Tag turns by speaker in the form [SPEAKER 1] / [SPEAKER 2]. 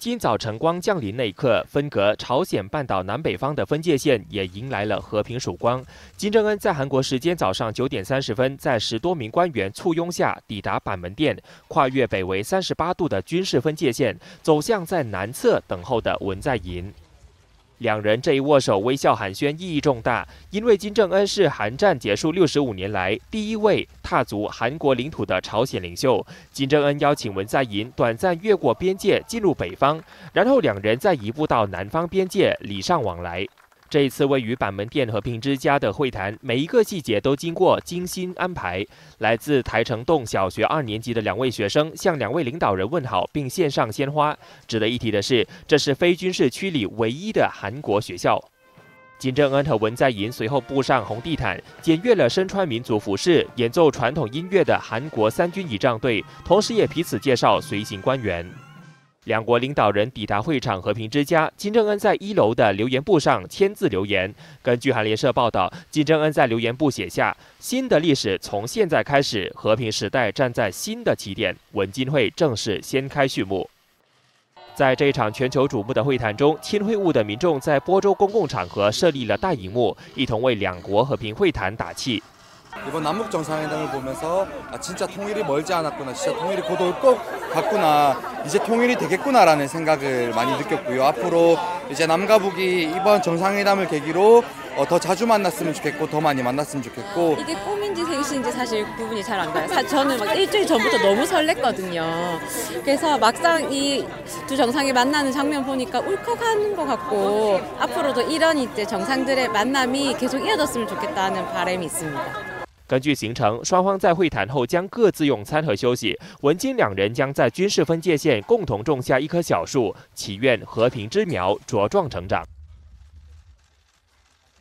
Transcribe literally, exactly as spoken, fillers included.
[SPEAKER 1] 今早晨光降临那一刻，分隔朝鲜半岛南北方的分界线也迎来了和平曙光。金正恩在韩国时间早上九点三十分，在十多名官员簇拥下抵达板门店，跨越北纬三十八度的军事分界线，走向在南侧等候的文在寅。 两人这一握手微笑寒暄意义重大，因为金正恩是韩战结束六十五年来第一位踏足韩国领土的朝鲜领袖。金正恩邀请文在寅短暂越过边界进入北方，然后两人再移步到南方边界礼尚往来。 这一次位于板门店和平之家的会谈，每一个细节都经过精心安排。来自台城洞小学二年级的两位学生向两位领导人问好，并献上鲜花。值得一提的是，这是非军事区里唯一的韩国学校。金正恩和文在寅随后步上红地毯，检阅了身穿民族服饰、演奏传统音乐的韩国三军仪仗队，同时也彼此介绍随行官员。 两国领导人抵达会场和平之家，金正恩在一楼的留言簿上签字留言。根据韩联社报道，金正恩在留言簿写下：“新的历史从现在开始，和平时代站在新的起点，文金会正式掀开序幕。” 在这场全球瞩目的会谈中，亲会晤的民众在播州公共场合设立了大荧幕，一同为两国和平会谈打气。
[SPEAKER 2] 이번 남북 정상회담을 보면서 아, 진짜 통일이 멀지 않았구나, 진짜 통일이 곧 올 것 같구나, 이제 통일이 되겠구나라는 생각을 많이 느꼈고요. 앞으로 이제 남과 북이 이번 정상회담을 계기로 어, 더 자주 만났으면 좋겠고, 더 많이 만났으면 좋겠고.
[SPEAKER 3] 이게 꿈인지 생시인지 사실 구분이 잘 안 가요. 사실 저는 막 일주일 전부터 너무 설렜거든요. 그래서 막상 이 두 정상이 만나는 장면 보니까 울컥하는 것 같고, 앞으로도 이런 이제 정상들의 만남이 계속 이어졌으면 좋겠다는 바람이 있습니다.
[SPEAKER 1] 根据行程，双方在会谈后将各自用餐和休息。文金两人将在军事分界线共同种下一棵小树，祈愿和平之苗茁壮成长。